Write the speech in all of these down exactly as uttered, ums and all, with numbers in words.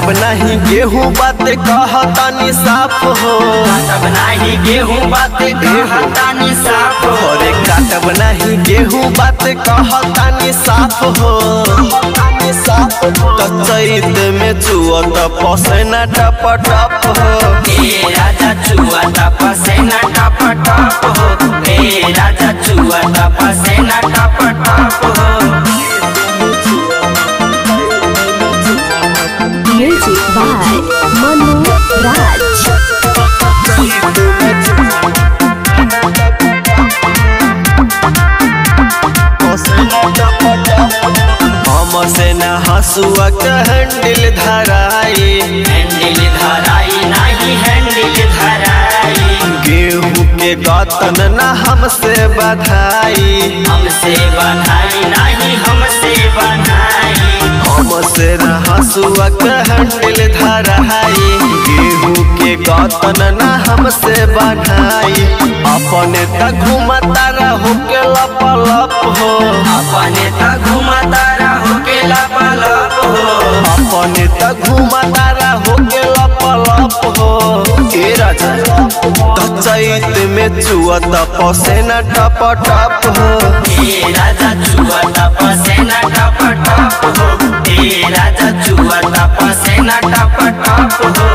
काटब नहीं गेहूँ बात कहतानी साफ हो, काटब नहीं गेहूँ बात कहतानी साफ हो, अरे काटब नहीं गेहूँ बात कहतानी साफ हो। तो चैत में चुअत पसेना टप टप हो, ए राजा चुअत पसेना टप टप हो, ए राजा चुअत पसेना टप टप हो। Music by Manu Raj. हमसे न हसुआ के हैंडल धराई, हैंडल धराई नहीं हैंडल धराई, गेहूँ के गतन न हमसे बधाई, हमसे बधाई नहीं हमसे बधाई, हमसे न हसुआ के हैंडल धराई, गेहूँ के गतन न हमसे बधाई। अपने तक घुमता रहो के लप लप हो, अपने तक घुमता रहो के लप लप हो, अपने तक घुमता रहो के लप लप हो। ए राजा तो चैत में चुअत पसेना टप टप हो, ए राजा चुअत पसेना टप टप हो, ए राजा चुअत पसेना टप टप हो।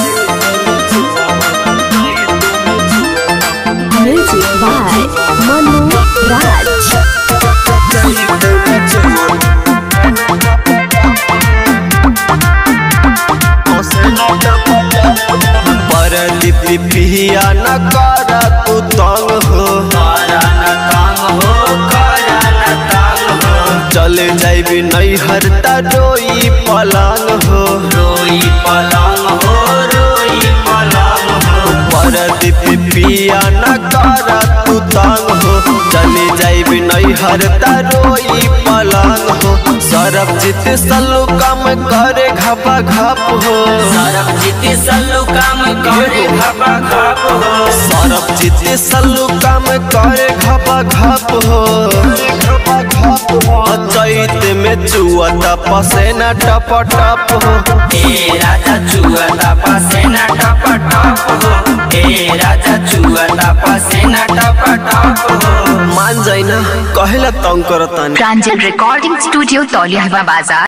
Music by Manu Raj. Pradeep पिया न कर तू तंग हो, करन तंग हो करन तंग हो, चले जाइबी नैहर त रोई पलंग हो, रोई पलंग हो रोई पलंग हो, परदीप पिया न कर तू तंग हो, चले जाइबी नैहर त रोई पलंग हो। सरबजीत सल्लू काम करे घपा घप हो, सरबजीत सल्लू काम करे घपा घप हो, सरबजीत सल्लू काम करे घपा घप हो। चैत में चुअत पसेना टप टप हो, ए राजा चुअत पसेना टप टप हो, ए राजा चुअत पसेना टप टप हो। मान जाइना कहेला तंग करतानी। प्रांजल रिकॉर्डिंग स्टूडियो तौलिया बाजार।